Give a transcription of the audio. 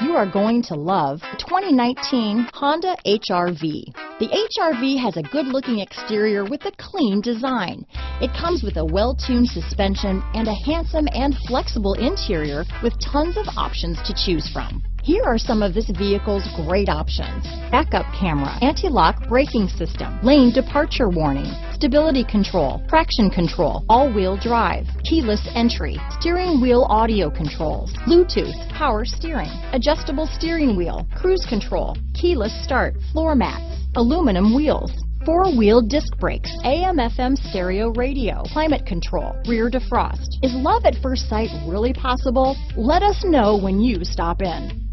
you are going to love the 2019 Honda HR-V. The HR-V has a good-looking exterior with a clean design. It comes with a well-tuned suspension and a handsome and flexible interior with tons of options to choose from. Here are some of this vehicle's great options: backup camera, anti-lock braking system, lane departure warning, stability control, traction control, all-wheel drive, keyless entry, steering wheel audio controls, Bluetooth, power steering, adjustable steering wheel, cruise control, keyless start, floor mats, aluminum wheels, four-wheel disc brakes, AM/FM stereo radio, climate control, rear defrost. Is love at first sight really possible? Let us know when you stop in.